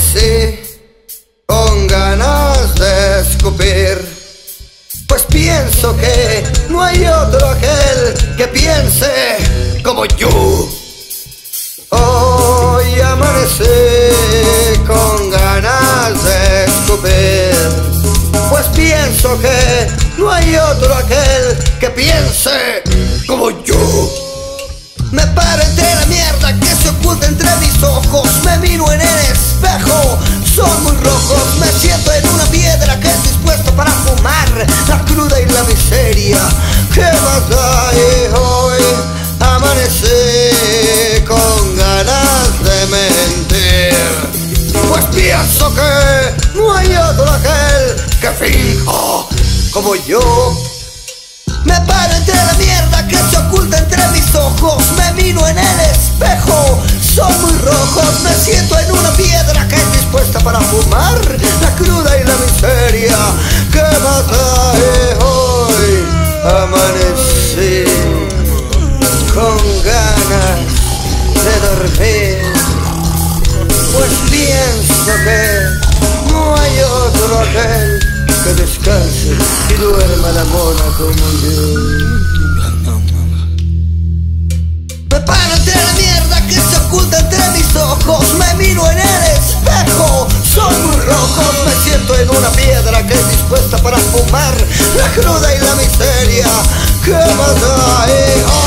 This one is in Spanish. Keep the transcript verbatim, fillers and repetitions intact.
Amanecí con ganas de escupir, pues pienso que no hay otro aquel que piense como yo. Hoy amanecí con ganas de escupir, pues pienso que no hay otro aquel que piense como yo. Me paro entre la mierda que se oculta entre mis ojos, me miro en el espejo, son muy rojos, me siento en una piedra que es dispuesto para fumar la cruda y la miseria. ¿Qué más hay hoy? Amanecí con ganas de mentir, pues pienso que no hay otro aquel que finja como yo. Me paro entre la mierda que se oculta entre mis ojos, me miro en el espejo, son muy rojos, me siento en una piedra que es dispuesta para fumar la cruda y la miseria. ¿Qué más hay hoy? Amanecí con ganas de dormir, pues pienso que no hay otro aquel que descanse y duerma la mona como yo. Me paro entre la mierda que se oculta entre mis ojos, me miro en el espejo, son muy rojos, me siento en una piedra que es dispuesta para fumar la cruda y la miseria. ¿Qué más hay?